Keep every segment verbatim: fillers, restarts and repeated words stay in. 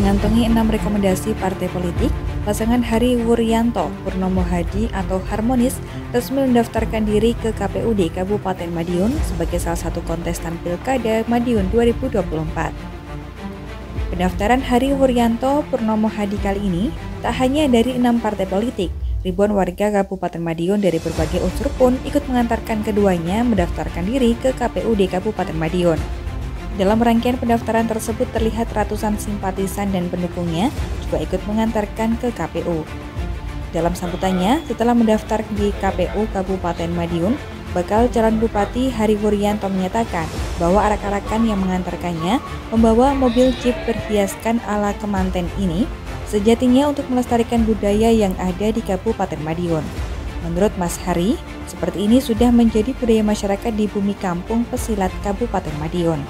Mengantongi enam rekomendasi partai politik, pasangan Hari Wuryanto Purnomo Hadi atau Harmonis resmi mendaftarkan diri ke K P U D Kabupaten Madiun sebagai salah satu kontestan Pilkada Madiun dua ribu dua puluh empat. Pendaftaran Hari Wuryanto Purnomo Hadi kali ini tak hanya dari enam partai politik, ribuan warga Kabupaten Madiun dari berbagai unsur pun ikut mengantarkan keduanya mendaftarkan diri ke K P U D Kabupaten Madiun. Dalam rangkaian pendaftaran tersebut terlihat ratusan simpatisan dan pendukungnya juga ikut mengantarkan ke K P U. Dalam sambutannya, setelah mendaftar di K P U Kabupaten Madiun, bakal calon Bupati Hari Wuryanto menyatakan bahwa arak-arakan yang mengantarkannya membawa mobil jeep berhiaskan ala kemanten ini sejatinya untuk melestarikan budaya yang ada di Kabupaten Madiun. Menurut Mas Hari, seperti ini sudah menjadi budaya masyarakat di bumi kampung pesilat Kabupaten Madiun.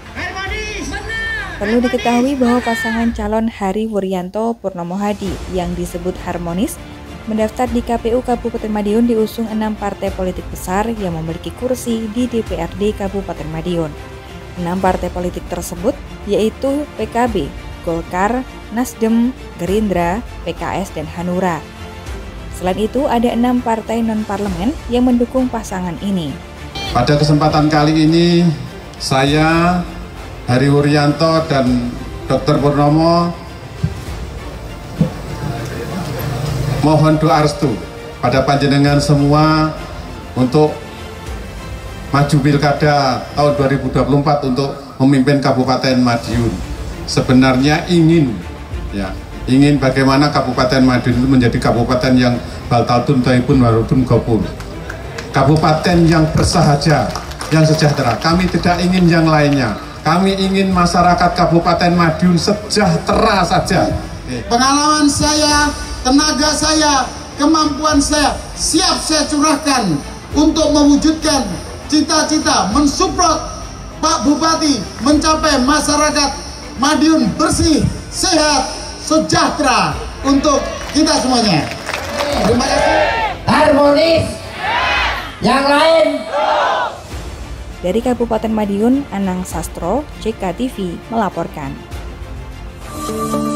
Perlu diketahui bahwa pasangan calon Hari Wuryanto Purnomo Hadi yang disebut Harmonis mendaftar di K P U Kabupaten Madiun diusung enam partai politik besar yang memiliki kursi di D P R D Kabupaten Madiun. Enam partai politik tersebut yaitu P K B, Golkar, Nasdem, Gerindra, P K S, dan Hanura. Selain itu, ada enam partai non-parlemen yang mendukung pasangan ini. Pada kesempatan kali ini, saya Hari Wuryanto dan Dokter Purnomo mohon doa restu pada panjenengan semua untuk maju pilkada tahun dua ribu dua puluh empat untuk memimpin Kabupaten Madiun. Sebenarnya ingin ya, ingin bagaimana Kabupaten Madiun itu menjadi kabupaten yang baltaltun taibun warudun gopur. Kabupaten yang bersahaja, yang sejahtera. Kami tidak ingin yang lainnya. Kami ingin masyarakat Kabupaten Madiun sejahtera saja. Pengalaman saya, tenaga saya, kemampuan saya siap saya curahkan untuk mewujudkan cita-cita mensupport Pak Bupati mencapai masyarakat Madiun bersih, sehat, sejahtera untuk kita semuanya. Terima kasih. Harmonis. Yang lain. Dari Kabupaten Madiun, Anang Sastro, C K T V melaporkan.